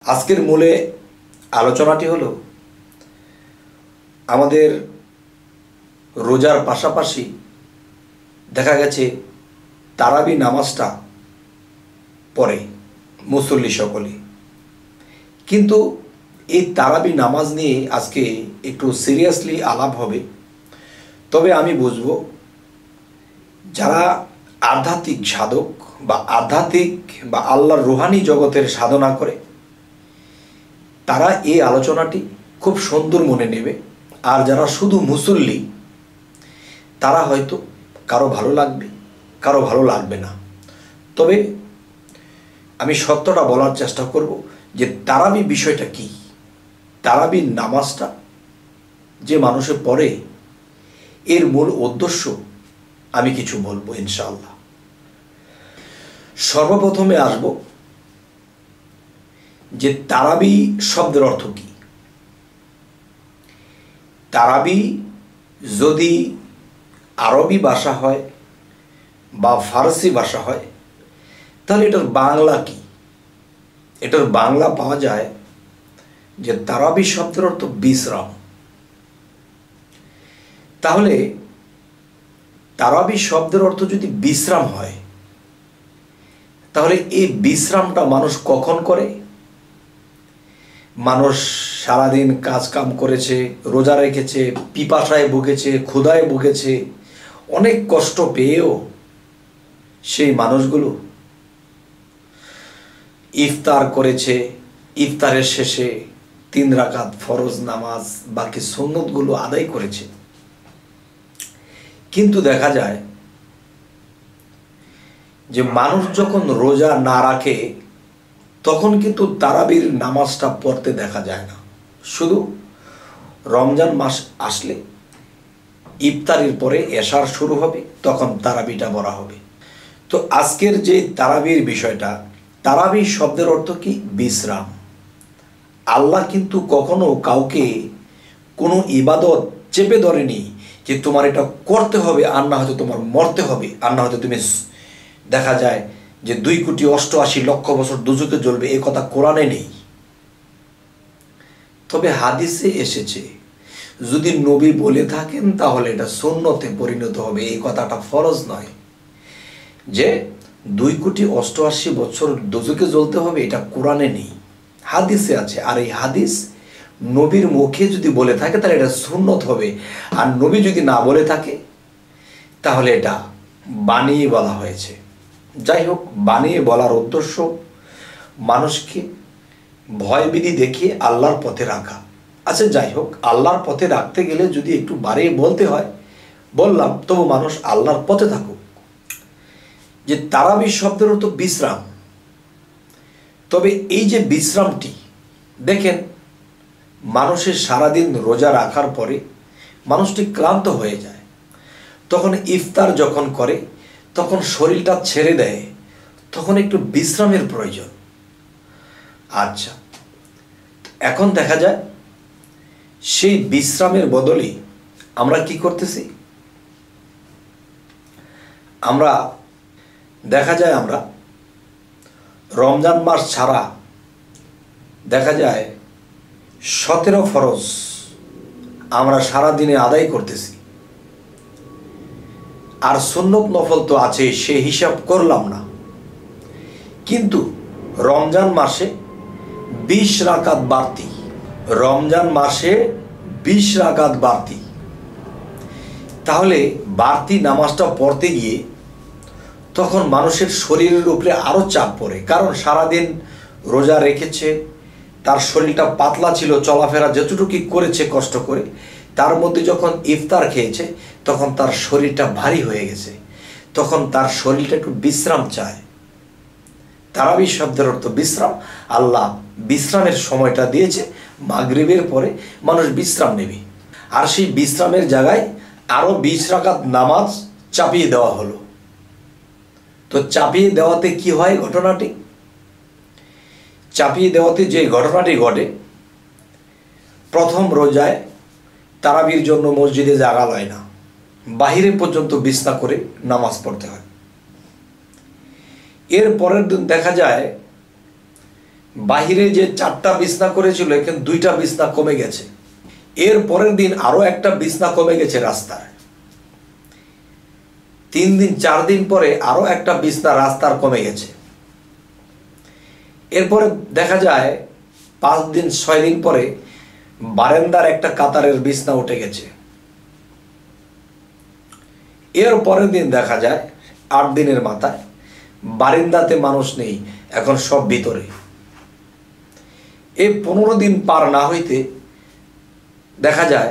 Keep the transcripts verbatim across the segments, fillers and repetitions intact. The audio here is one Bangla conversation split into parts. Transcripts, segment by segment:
আজকের মূলে আলোচনাটি হলো আমাদের রোজার পাশাপাশি দেখা গেছে তারাবি নামাজটা পড়ে মুসল্লি সকলে, কিন্তু এই তারাবি নামাজ নিয়ে আজকে একটু সিরিয়াসলি আলাপ হবে। তবে আমি বুঝব যারা আধ্যাত্মিক সাধক বা আধ্যাত্মিক বা আল্লাহর রুহানি জগতের সাধনা করে তারা এই আলোচনাটি খুব সুন্দর মনে নেবে, আর যারা শুধু মুসল্লি তারা হয়তো কারো ভালো লাগবে, কারো ভালো লাগবে না। তবে আমি সত্যটা বলার চেষ্টা করব যে তারাবি বিষয়টা কি, তারাবি নামাজটা যে মানুষে পড়ে এর মূল উদ্দেশ্য আমি কিছু বলবো ইনশাআল্লাহ। সর্বপ্রথমে আসব যে তারাবি শব্দের অর্থ কি। তারাবি যদি আরবি ভাষা হয় বা ফারসি ভাষা হয় তাহলে এটার বাংলা কি? এটার বাংলা পাওয়া যায় যে তারাবি শব্দের অর্থ বিশ্রাম। তাহলে তারাবি শব্দের অর্থ যদি বিশ্রাম হয় তাহলে এই বিশ্রামটা মানুষ কখন করে? মানুষ সারাদিন কাজ কাম করেছে, রোজা রেখেছে, পিপাসায় ভুগেছে, ক্ষুধায় ভুগেছে, অনেক কষ্ট পেয়েও সেই মানুষগুলো ইফতার করেছে। ইফতারের শেষে তিন রাকাত ফরজ নামাজ বাকি সুন্নতগুলো আদায় করেছে। কিন্তু দেখা যায় যে মানুষ যখন রোজা না রাখে তখন কিন্তু তারাবির নামাজটা পড়তে দেখা যায় না। শুধু রমজান মাস আসলে ইফতারির পরে এশার শুরু হবে, তখন তারাবিটা পড়া হবে। তো আজকের যে তারাবির বিষয়টা, তারাবি শব্দের অর্থ কি? বিশ্রাম। আল্লাহ কিন্তু কখনো কাউকে কোনো ইবাদত চেপে ধরেনি যে তোমার এটা করতে হবে আর না হয়তো তোমার মরতে হবে, আর না হয়তো তুমি দেখা যায় যে দুই কোটি অষ্টআশি লক্ষ বছর দুজকে জ্বলবে, এ কথা কোরআনে নেই। তবে হাদিসে এসেছে, যদি নবী বলে থাকেন তাহলে এটা সুন্নতে পরিণত হবে, এই কথাটা ফরজ নয়। যে দুই কোটি অষ্টআশি বছর দুজকে জ্বলতে হবে এটা কোরআনে নেই, হাদিসে আছে। আর এই হাদিস নবীর মুখে যদি বলে থাকে তাহলে এটা সুন্নত হবে, আর নবী যদি না বলে থাকে তাহলে এটা বানিয়ে বলা হয়েছে। যাই হোক, বানিয়ে বলার উদ্দেশ্য মানুষকে ভয়ভীতি দেখিয়ে আল্লাহর পথে রাখা। আচ্ছা যাই হোক, আল্লাহর পথে রাখতে গেলে যদি একটু বাড়িয়ে বলতে হয় বললাম, তবু মানুষ আল্লাহর পথে থাকুক। যে তারাবি শব্দের অর্থ বিশ্রাম। তবে এই যে বিশ্রামটি দেখেন, মানুষের সারাদিন রোজা রাখার পরে মানুষটি ক্লান্ত হয়ে যায়, তখন ইফতার যখন করে তখন শরীরটা ছেড়ে দেয়, তখন একটু বিশ্রামের প্রয়োজন। আচ্ছা, এখন দেখা যায় সেই বিশ্রামের বদলে আমরা কি করতেছি? আমরা দেখা যায় আমরা রমজান মাস ছাড়া দেখা যায় সতেরো ফরজ আমরা সারা দিনে আদায় করতেছি, আর সুন্নত নফল তো আছে, সে হিসাব করলাম না। কিন্তু রমজান মাসে বিশ রাকাত বাড়তি, রমজান মাসে বিশ রাকাত বাড়তি। তাহলে বাড়তি নামাজটা পড়তে গিয়ে তখন মানুষের শরীরের উপরে আরও চাপ পড়ে, কারণ সারাদিন রোজা রেখেছে, তার শরীরটা পাতলা ছিল, চলাফেরা যতটুকু করেছে কষ্ট করে, তার মধ্যে যখন ইফতার খেয়েছে তখন তার শরীরটা ভারী হয়ে গেছে, তখন তার শরীরটা একটু বিশ্রাম চায়। তারাবি শব্দের অর্থ বিশ্রাম। আল্লাহ বিশ্রামের সময়টা দিয়েছে, মাগরিবের পরে মানুষ বিশ্রাম নেবে, আর সেই বিশ্রামের জায়গায় আরও বিশ রাকাত নামাজ চাপিয়ে দেওয়া হলো। তো চাপিয়ে দেওয়াতে কি হয়? ঘটনাটি চাপিয়ে দেওয়াতে যে ঘটনাটি ঘটে, প্রথম রোজায় তারাবির জন্য মসজিদে জাগা হয় না, বাহিরে পর্যন্ত বিছনা করে নামাজ পড়তে হয়। এর পরের দিন দেখা যায় বাহিরে যে চারটা বিছনা করেছিল এখানে দুইটা বিছনা কমে গেছে। এর পরের দিন আরো একটা বিছনা কমে গেছে রাস্তায়। তিন দিন চার দিন পরে আরো একটা বিছনা রাস্তার কমে গেছে। এরপরে দেখা যায় পাঁচ দিন ছয় দিন পরে বারান্দার একটা কাতারের বিছনা উঠে গেছে। এর পরের দিন দেখা যায় আট দিনের মাথায় বারান্দাতে মানুষ নেই, এখন সব ভিতরে। এই পনেরো দিন পার না হইতে দেখা যায়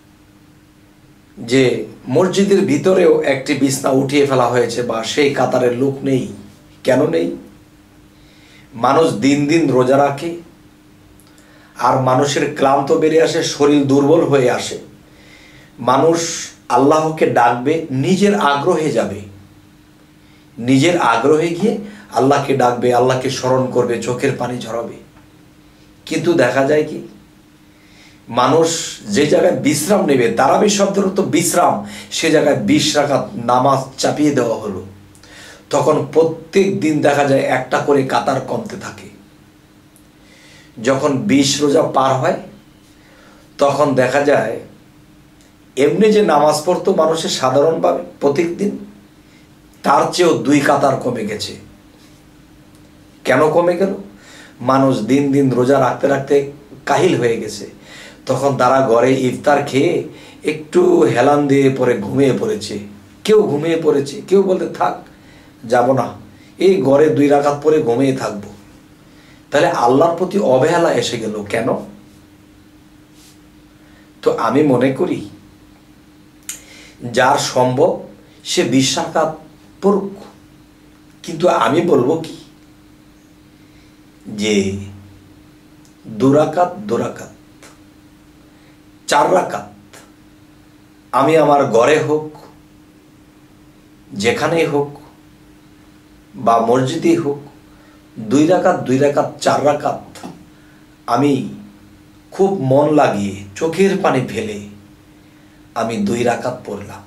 যে মসজিদের ভিতরেও একটি বিছনা উঠিয়ে ফেলা হয়েছে, বা সেই কাতারের লোক নেই। কেন নেই? মানুষ দিন দিন রোজা রাখে, আর মানুষের ক্লান্ত বেড়ে আসে, শরীর দুর্বল হয়ে আসে। মানুষ আল্লাহকে ডাকবে, নিজের আগ্রহে যাবে, নিজের আগ্রহে গিয়ে আল্লাহকে ডাকবে, আল্লাহকে স্মরণ করবে, চোখের পানি ঝরাবে। কিন্তু দেখা যায় কি, মানুষ যে জায়গায় বিশ্রাম নেবে, তারাবি শব্দের তো বিশ্রাম, সে জায়গায় বিশ রাকাত নামাজ চাপিয়ে দেওয়া হলো। তখন প্রত্যেক দিন দেখা যায় একটা করে কাতার কমতে থাকে। যখন বিশ রোজা পার হয় তখন দেখা যায় এমনি যে নামাজ পড়তো মানুষের সাধারণভাবে প্রত্যেক দিন, তার চেয়েও দুই কাতার কমে গেছে। কেন কমে গেল? মানুষ দিন দিন রোজা রাখতে রাখতে কাহিল হয়ে গেছে। তখন তারা ঘরে ইফতার খেয়ে একটু হেলান দিয়ে পরে ঘুমিয়ে পড়েছে। কেউ ঘুমিয়ে পড়েছে, কেউ বলতে থাক যাব না, এই ঘরে দুই রাকাত পরে ঘুমিয়ে থাকবো। তাহলে আল্লাহর প্রতি অবহেলা এসে গেল কেন? তো আমি মনে করি যার সম্ভব সে বিশ রাকাত পড়ুক, কিন্তু আমি বলবো কি যে দুরাকাত দুরাকাত চার রাকাত আমি আমার ঘরে হোক, যেখানেই হোক, বা মসজিদেই হোক, দুই রাকাত দুই রাকাত চার রাকাত আমি খুব মন লাগিয়ে চোখের পানি ফেলে আমি দুই রাকাত পড়লাম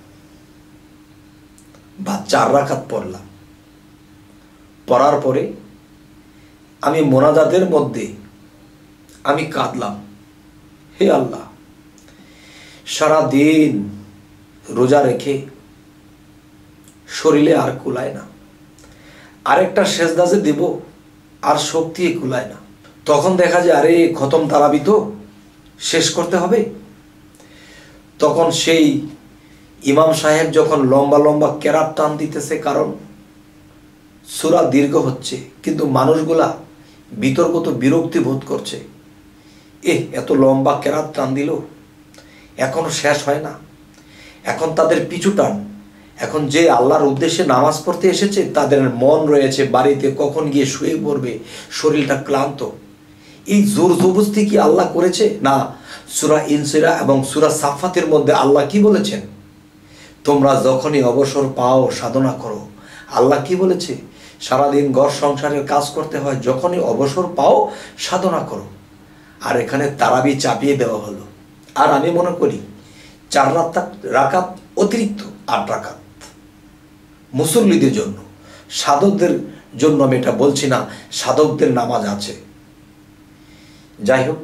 বা চার রাকাত পড়লাম। পড়ার পরে আমি মোনাজাতের মধ্যে আমি কাঁদলাম, হে আল্লাহ, সারা দিন রোজা রেখে শরীরে আর কুলায় না, আরেকটা সেজদা যে দেব আর শক্তি কুলায় না। তখন দেখা যায় আরে খতম তারাবি তো শেষ করতে হবে। তখন সেই ইমাম সাহেব যখন লম্বা লম্বা কেরাত টান দিতেছে, কারণ সূরা দীর্ঘ হচ্ছে, কিন্তু মানুষগুলা বিতর্কত বিরক্তি বোধ করছে। এ এত লম্বা কেরাত টান দিল, এখনো শেষ হয় না। এখন তাদের পিছু টান। এখন যে আল্লাহর উদ্দেশ্যে নামাজ পড়তে এসেছে তাদের মন রয়েছে বাড়িতে, কখন গিয়ে শুয়ে পড়বে, শরীরটা ক্লান্ত। এই জোর জবরদস্তি কি আল্লাহ করেছে? না। সূরা ইনসিরা এবং সূরা সাফাতের মধ্যে আল্লাহ কি বলেছেন? তোমরা যখনই অবসর পাও সাধনা করো। আল্লাহ কি বলেছে? সারাদিন ঘর সংসারের কাজ করতে হয়, যখনই অবসর পাও সাধনা করো। আর এখানে তারাবি চাপিয়ে দেওয়া হলো। আর আমি মনে করি চার রাকাত অতিরিক্ত আট রাকাত মুসল্লিদের জন্য, সাধকদের জন্য আমি এটা বলছি না, সাধকদের নামাজ আছে। যাই হোক,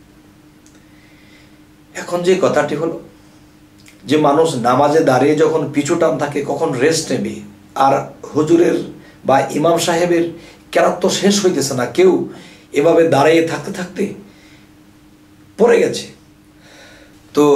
এখন যে কথাটি হলো যে মানুষ নামাজে দাঁড়িয়ে যখন পিছু টান থাকে কখন রেস্ট নেবে, আর হুজুরের বা ইমাম সাহেবের কেরাত তো শেষ হইতেছে না, কেউ এভাবে দাঁড়িয়ে থাকতে থাকতে পড়ে গেছে। তো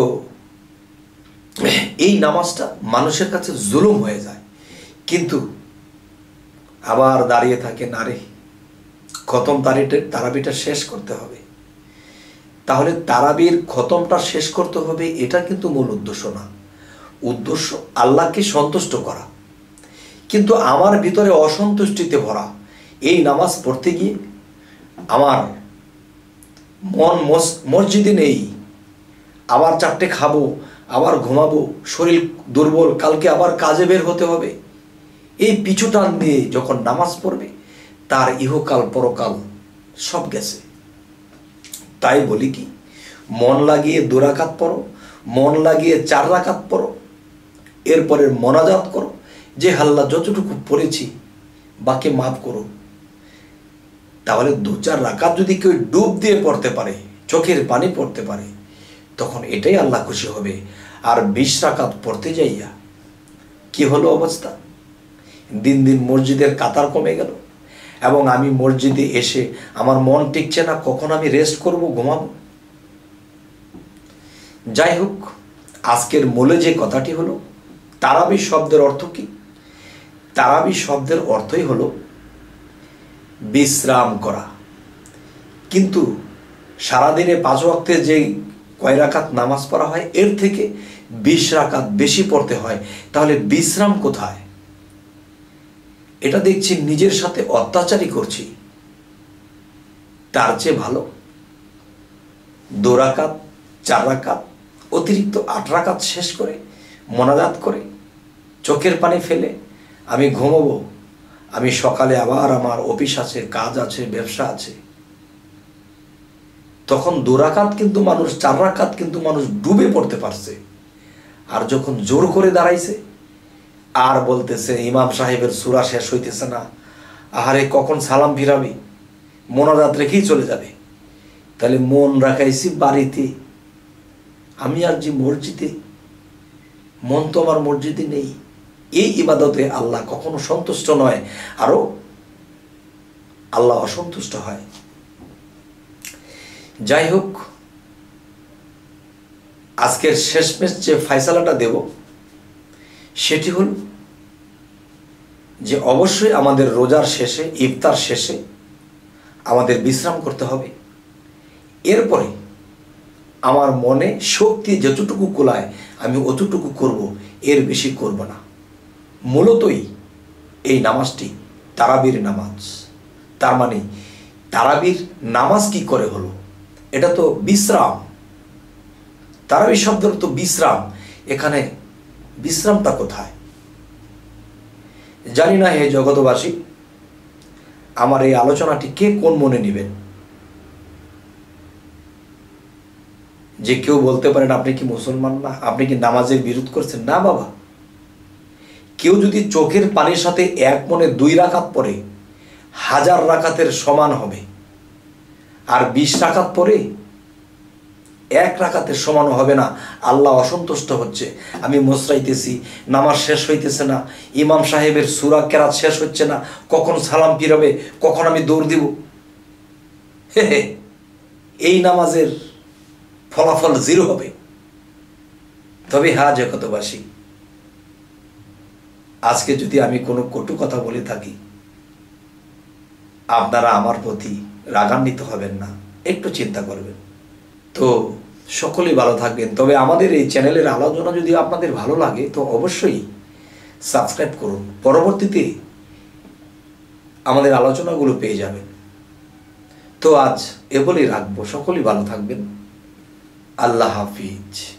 এই নামাজটা মানুষের কাছে জুলুম হয়ে যায়। কিন্তু আবার দাঁড়িয়ে থাকে, না রে খতম তারিটা তারাবিটা শেষ করতে হবে। তাহলে তারাবির খতমটা শেষ করতে হবে, এটা কিন্তু মূল উদ্দেশ্য না। উদ্দেশ্য আল্লাহকে সন্তুষ্ট করা। কিন্তু আমার ভিতরে অসন্তুষ্টিতে ভরা এই নামাজ পড়তে গিয়ে আমার মন মসজিদে নেই, আবার চারটে খাবো, আবার ঘুমাবো, শরীর দুর্বল, কালকে আবার কাজে বের হতে হবে। এই পিছু টান দিয়ে যখন নামাজ পড়বে তার ইহকাল পরকাল সব গেছে। তাই বলি কি, মন লাগিয়ে দু রাকাত পড়ো, মন লাগিয়ে চার রাকাত পড়ো, এরপরে মোনাজাত করো যে আল্লাহ যতটুকু পড়েছি বাকি মাফ করো। তাহলে দু চার রাকাত যদি কেউ ডুব দিয়ে পড়তে পারে, চোখের পানি পড়তে পারে, তখন এটাই আল্লাহ খুশি হবে। আর বিশ রাকাত পড়তে যাইয়া কি হলো অবস্থা? দিন দিন মসজিদের কাতার কমে গেল, এবং আমি মসজিদে এসে আমার মন টিকছে না, কখন আমি রেস্ট করব, ঘুমাবো। যাই হোক, আজকের মূলে যে কথাটি হলো, তারাবি শব্দের অর্থ কি? তারাবি শব্দের অর্থই হলো বিশ্রাম করা। কিন্তু সারাদিনে পাঁচ ওয়াক্তে যে কয় রাকাত নামাজ পড়া হয়, এর থেকে বিশ রাকাত বেশি পড়তে হয়। তাহলে বিশ্রাম কোথায়? এটা দেখছি নিজের সাথে অত্যাচারই করছি। তার চেয়ে ভালো দু রাকাত, চার রাকাত, অতিরিক্ত আট রাকাত শেষ করে মোনাজাত করে চোখের পানি ফেলে আমি ঘুমোবো। আমি সকালে আবার আমার অফিস আছে, কাজ আছে, ব্যবসা আছে। তখন দু রাকাত কিন্তু মানুষ, চার রাকাত কিন্তু মানুষ ডুবে পড়তে পারছে। আর যখন জোর করে দাঁড়াইছে আর বলতেছে ইমাম সাহেবের সূরা শেষ হইতেছে না, আহারে কখন সালাম ফিরাবে, মোনাজাত রেখেই চলে যাবে। তাহলে মন রাখাইছি বাড়িতে, আমি আর যে মসজিদে, মন তো আমার মসজিদে নেই। এই ইবাদতে আল্লাহ কখনো সন্তুষ্ট নয়, আরো আল্লাহ অসন্তুষ্ট হয়। যাই হোক, আজকের শেষমেশ যে ফয়সালাটা দেব সেটি হল যে অবশ্যই আমাদের রোজার শেষে, ইফতার শেষে আমাদের বিশ্রাম করতে হবে। এরপরে আমার মনে শক্তি যতটুকু কুলায় আমি অতটুকু করব, এর বেশি করব না। মূলতই এই নামাজটি তারাবির নামাজ। তার মানে তারাবির নামাজ কি করে হলো? এটা তো বিশ্রাম। তারাবি শব্দের তো বিশ্রাম। এখানে বিশ্রামটা কোথায়? জানি না হে জগতবাসী, আমার এই আলোচনাটি কে কোন মনে নেবেন। যে কেউ বলতে পারেন আপনি কি মুসলমান না, আপনি কি নামাজের বিরোধ করছেন? না বাবা, কেউ যদি চোখের পানির সাথে এক মনে দুই রাকাত পড়ে হাজার রাকাতের সমান হবে, আর বিশ রাকাত পড়ে এক রাকাতের সমান হবে না। আল্লাহ অসন্তুষ্ট হচ্ছে। আমি মোসরাইতেছি, নামাজ শেষ হইতেছে না, ইমাম সাহেবের সূরা কেরাত শেষ হচ্ছে না, কখন সালাম ফিরাবে, কখন আমি দৌড় দিব। হে হে, এই নামাজের ফলাফল জিরো হবে। তবে হ্যাঁ জগতবাসী, আজকে যদি আমি কোনো কটু কথা বলে থাকি, আপনারা আমার প্রতি রাগান্বিত হবেন না, একটু চিন্তা করবেন। তো সকলেই ভালো থাকবেন। তবে আমাদের এই চ্যানেলের আলোচনা যদি আপনাদের ভালো লাগে তো অবশ্যই সাবস্ক্রাইব করুন, পরবর্তীতে আমাদের আলোচনাগুলো পেয়ে যাবেন। তো আজ এ বলেই রাখবো, সকলেই ভালো থাকবেন। আল্লাহ হাফিজ।